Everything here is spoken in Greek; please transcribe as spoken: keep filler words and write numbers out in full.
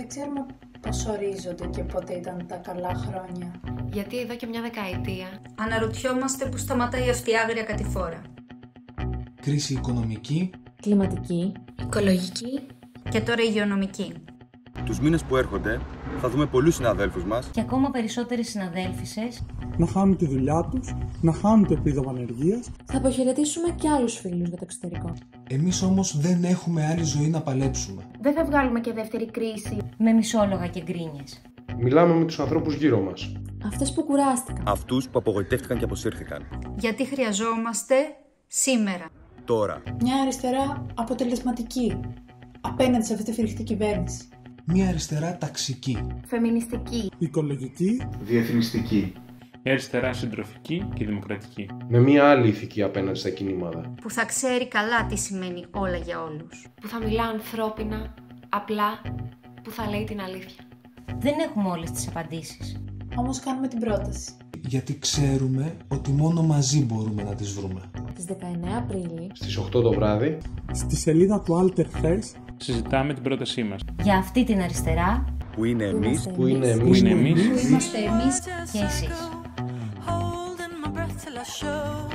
Δεν ξέρουμε πώς ορίζονται και πότε ήταν τα καλά χρόνια. Γιατί εδώ και μια δεκαετία αναρωτιόμαστε που σταματάει αυτή η άγρια κατηφόρα. Κρίση οικονομική, κλιματική, οικολογική και τώρα υγειονομική. Τους μήνες που έρχονται θα δούμε πολλούς συναδέλφους μας και ακόμα περισσότερες συναδέλφισες να χάνουν τη δουλειά τους, να χάνουν το επίδομα ανεργίας. Θα αποχαιρετήσουμε και άλλους φίλους για το εξωτερικό. Εμείς όμως δεν έχουμε άλλη ζωή να παλέψουμε. Δεν θα βγάλουμε και δεύτερη κρίση με μισόλογα και γκρίνιες. Μιλάμε με τους ανθρώπους γύρω μας. Αυτές που κουράστηκαν. Αυτούς που απογοητεύτηκαν και αποσύρθηκαν. Γιατί χρειαζόμαστε σήμερα. Τώρα. Μια αριστερά αποτελεσματική απέναντι σε αυτή τη φρικτή κυβέρνηση. Μια αριστερά ταξική, φεμινιστική, οικολογική, διεθνιστική. Μια αριστερά συντροφική και δημοκρατική. Με μια άλλη ηθική απέναντι στα κινήματα. Που θα ξέρει καλά τι σημαίνει όλα για όλους. Που θα μιλά ανθρώπινα, απλά, που θα λέει την αλήθεια. Δεν έχουμε όλες τις απαντήσεις. Όμως κάνουμε την πρόταση. Γιατί ξέρουμε ότι μόνο μαζί μπορούμε να τις βρούμε. Στις δεκαεννέα Απρίλη, στις οκτώ το βράδυ, στη σελίδα του Alter Hers, συζητάμε την πρότασή μας. Για αυτή την αριστερά, που είναι εμείς, που είναι εμείς, που είναι εμείς, που είμαστε εμείς και εσείς.